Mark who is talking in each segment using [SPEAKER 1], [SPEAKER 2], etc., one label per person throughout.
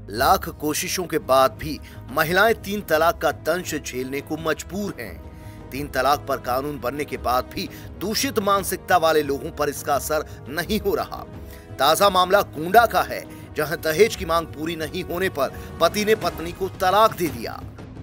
[SPEAKER 1] लाख कोशिशों के बाद भी महिलाएं 3 तलाक का दंश झेलने को मजबूर हैं। 3 तलाक पर कानून बनने के बाद भी दूषित मानसिकता वाले लोगों पर इसका असर नहीं हो रहा। ताजा मामला गोंडा का है, जहां दहेज की मांग पूरी नहीं होने पर पति ने पत्नी को तलाक दे दिया।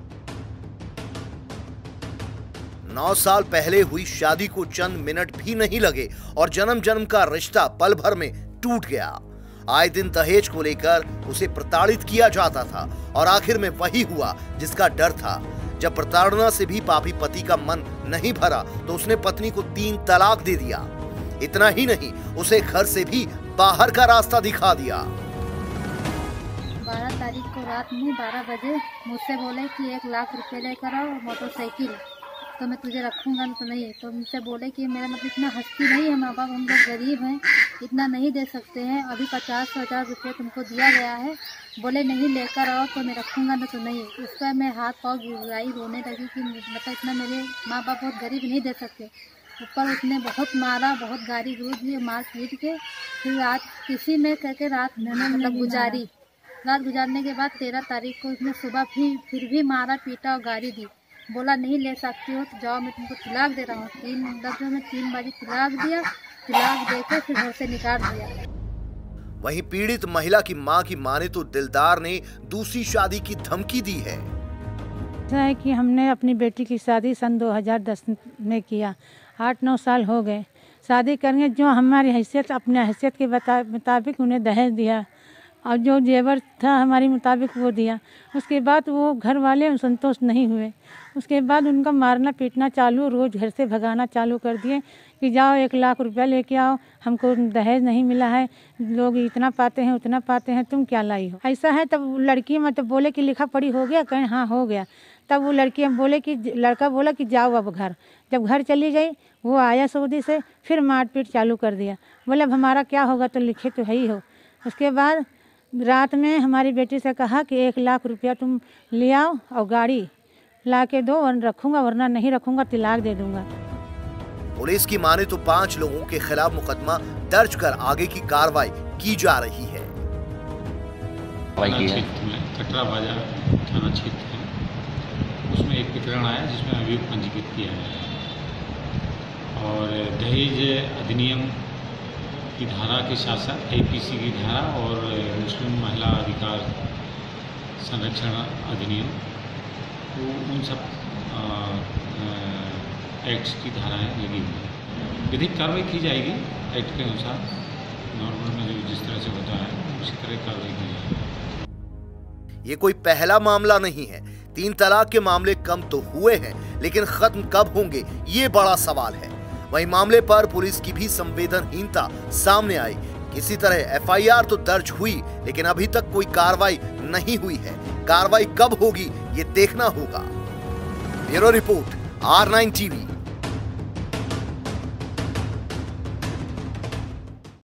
[SPEAKER 1] 9 साल पहले हुई शादी को चंद मिनट भी नहीं लगे और जन्म जन्म का रिश्ता पल भर में टूट गया। आए दिन दहेज को लेकर उसे प्रताड़ित किया जाता था और आखिर में वही हुआ जिसका डर था। जब प्रताड़ना से भी पापी पति का मन नहीं भरा तो उसने पत्नी को 3 तलाक दे दिया। इतना ही नहीं, उसे घर से भी बाहर का रास्ता दिखा दिया।
[SPEAKER 2] 12 तारीख को रात में 12 बजे मुझसे बोले कि 1 लाख रुपए लेकर आओ मोटरसाइकिल, तो मैं तुझे रखूंगा तो नहीं। तो मुझसे बोले कि मेरा मतलब इतना हस्ती नहीं है, माँ बाप हम लोग गरीब हैं, इतना नहीं दे सकते हैं, अभी 50,000 रुपये तुमको दिया गया है, बोले नहीं लेकर आओ तो मैं रखूंगा तो नहीं। उस पर मैं हाथ पाँव गिराई, रोने लगी कि मतलब इतना मेरे माँ बाप बहुत गरीब नहीं दे सकते। ऊपर उसने बहुत मारा, बहुत गाली गलौज दी, मार पीट के फिर रात किसी में करके रात मैंने मतलब गुजारी। रात गुजारने के बाद 13 तारीख को उसने सुबह फिर भी मारा पीटा और गाली दी। बोला नहीं ले सकती हो तो जाओ, मैं तुमको तलाक दे रहा हूँ। 3 लफ्ज़ों में 3 बारी तलाक दिया। तलाक देकर फिर घर से निकाल दिया।
[SPEAKER 1] वहीं पीड़ित महिला की मां की माने तो दिलदार ने दूसरी शादी की धमकी दी है।
[SPEAKER 3] है कि हमने अपनी बेटी की शादी सन 2010 में किया। 8-9 साल हो गए शादी करने। जो हमारी हैसियत अपने हैसियत के मुताबिक उन्हें दहेज दिया और जो जेवर था हमारी मुताबिक वो दिया। उसके बाद वो घर वाले संतोष नहीं हुए। उसके बाद उनका मारना पीटना चालू, रोज़ घर से भगाना चालू कर दिए कि जाओ 1 लाख रुपया लेके आओ, हमको दहेज नहीं मिला है, लोग इतना पाते हैं उतना पाते हैं, तुम क्या लाई हो। ऐसा है तब लड़की मतलब बोले कि लिखा पढ़ी हो गया, कहें हाँ हो गया। तब वो लड़की बोले कि लड़का बोला कि जाओ अब घर। जब घर चली गई वो आया सऊदी से, फिर मारपीट चालू कर दिया। बोले अब हमारा क्या होगा, तो लिखे तो है ही हो। उसके बाद रात में हमारी बेटी से कहा कि 1 लाख रुपया तुम ले आओ और गाड़ी ला के दो, रखूंगा वरना नहीं रखूंगा, तलाक दे दूंगा।
[SPEAKER 1] पुलिस की माने तो 5 लोगों के खिलाफ मुकदमा दर्ज कर आगे की कार्रवाई की जा रही है।
[SPEAKER 4] कटरा बाजार थाना क्षेत्र है, उसमें एक प्रकरण आया जिसमें अभियोग पंजीकृत किया है और दहेज अधिनियम की धारा के साथ साथ IPC की धारा और मुस्लिम महिला अधिकार संरक्षण अधिनियम, तो उन सब एक्ट्स की धाराएं लगी हुई हैं। विधिक कार्रवाई की जाएगी एक्ट के अनुसार, नॉर्मल में जो जिस तरह से होता है उसी तरह कार्रवाई की जाएगी।
[SPEAKER 1] ये कोई पहला मामला नहीं है। 3 तलाक के मामले कम तो हुए हैं, लेकिन खत्म कब होंगे ये बड़ा सवाल है। वहीं मामले पर पुलिस की भी संवेदनहीनता सामने आई। किसी तरह FIR तो दर्ज हुई, लेकिन अभी तक कोई कार्रवाई नहीं हुई है। कार्रवाई कब होगी ये देखना होगा। Bureau report R9 TV।